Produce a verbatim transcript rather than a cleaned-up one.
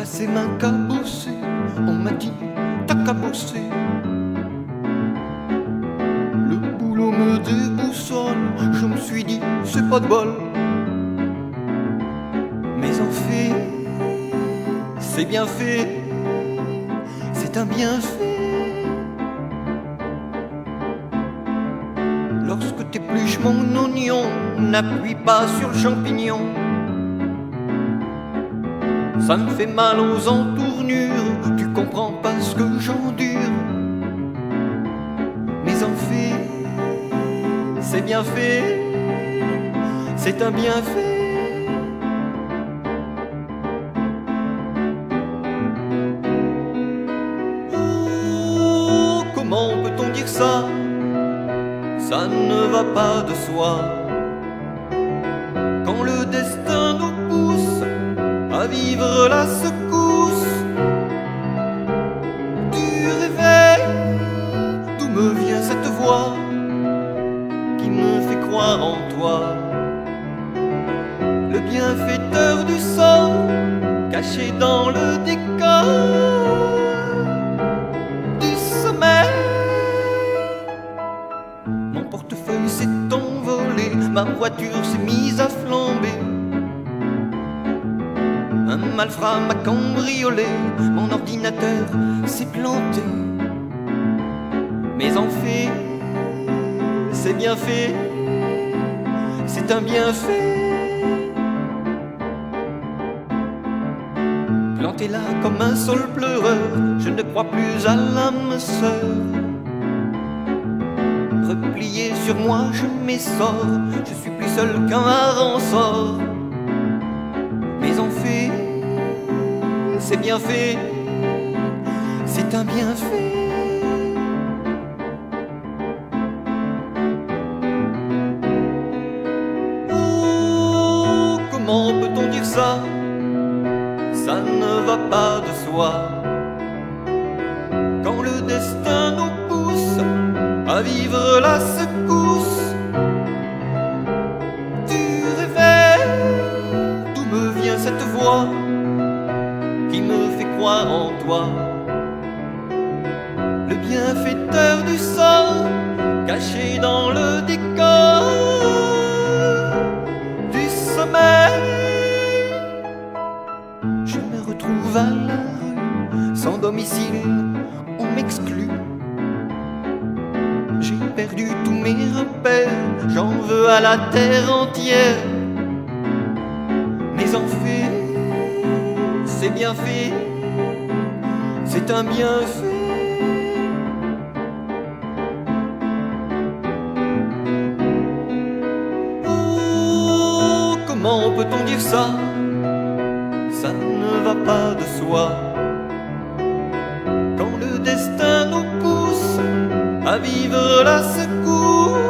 ses mains cabossées, on m'a dit t'as qu'à bosser. Le boulot me déboussole, je me suis dit c'est pas de bol. Mais en fait, c'est bien fait, c'est un bienfait. Lorsque t'épluches mon oignon, n'appuie pas sur le champignon. Ça me fait mal aux entournures, tu comprends pas ce que j'endure. Mais en fait, c'est bien fait, c'est un bienfait. Oh, comment peut-on dire ça? Ça ne va pas de soi. Quand le destin nous pousse à vivre la secousse du réveil, d'où me vient cette voix qui me fait croire en toi, le bienfaiteur du sort caché dans le décor du sommeil. Mon portefeuille s'est envolé, ma voiture s'est mise à flamber. Un malfrat m'a cambriolé, mon ordinateur s'est planté. Mais en fait, c'est bien fait, c'est un bienfait. Planté là comme un saule pleureur, je ne crois plus à l'âme sœur. Replié sur moi, je m'essore, je suis plus seul qu'un hareng sort. Mais en fait, c'est bien fait, c'est un bienfait. Oh, comment peut-on dire ça? Ça ne va pas de soi. Quand le destin nous pousse à vivre la secousse du réveil, d'où me vient cette voix qui me fait croire en toi, le bienfaiteur du sort caché dans le décor du sommeil. Je me retrouve à la rue, sans domicile, on m'exclut. J'ai perdu tous mes repères, j'en veux à la terre entière. Mais en fait, c'est bien fait, c'est un bienfait. Oh, comment peut-on dire ça? Ça ne va pas de soi. Quand le destin nous pousse à vivre la secousse